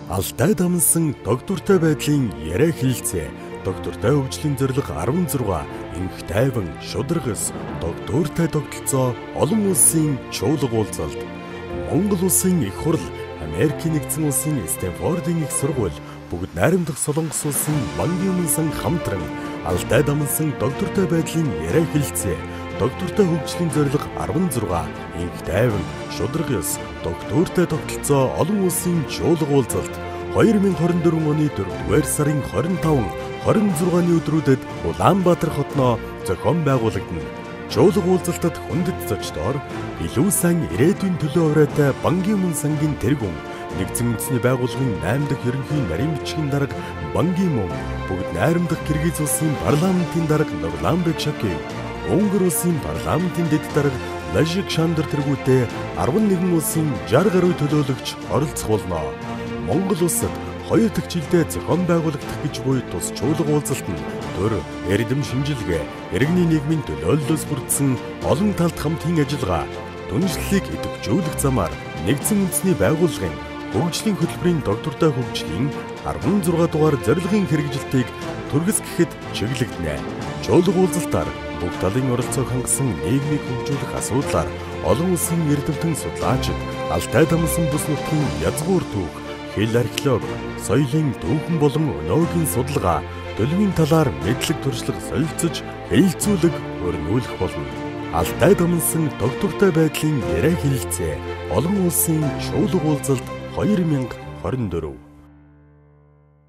Алтай дамнсан доктортой байдлын яриа хэлэлцээ. Доктортой хөгжлийн зорилго 16, энх тайван, шударгас, доктортой тогтолцоо, олон улсын чуулга уулзалт. Монгол улсын их хурл, Америкийн нэгдсэн улсын Стэнфордын их сургууль, бүгд найрамдах Солонгос улсын Бангийн өмнө сан хамтран алтай дамнсан доктортой байдлын яриа хэлэлцээ. Доктортой хөгжлийн зорилго 16, энх тайван, шударгас, доктортой тогтолцоо, олон улсын чуулга уулзалт. 2024 оны 4-р сарын 25, 26-ны өдрүүдэд Улаанбаатар хотноо зохион байгуулагдана. Чуулга уулзалтад хүндэт зочдоор илүү сайн ирээдүйн төлөө ураатай Бангийн өмнө сангийн тэргүүн, нэгдсэн үндэсний байгууллагын 8 дахь ерөнхий нарийн бичгийн дарга Бангийн өмнө, бүгд найрамдах Киргиз улсын парламентын дарга Нурланбек Шакиев, Унгар улсын парламентын дэд дарга Лажик Шандер тэргүүтэй 11 улсын 60 гаруй төлөөлөгч оролцох болно. Монгол улсад 2 дахь жилдээ зохион байгуулагдах гэж буй тус чуулга уулзалт нь төр, эрдэм шинжилгээ, иргэний нийгмийн төлөөллөөс бүрдсэн олон талт хамтын ажиллагаа, түншлэлийг идэвхжүүлэх замаар нэгдсэн үндэсний байгууллагын хөгжлийн хөтөлбөрийн доктортой хөгжлийн 16 дугаар зорилгын хэрэгжилтийг түргэс гэхэд чиглэгдэнэ. Чуулга уулзалтаар бүх талын оролцоог хангасан нийгмийг хөгжүүлэх асуудлаар олон улсын эрдэмтэн судлаачид алтай дамнсан бүс нутгийн язгуур түүх, хэл археологи, соёлын түүхэн болон өнөөгийн судалгаа, төлөвийн талаар мэдлэг туршлага солилцож, хэлэлцүүлэг өрнүүлэх болно. Алтай дамнсан доктортой байдлын яриа хэлэлцээ, олон улсын чуулга уулзалт 2024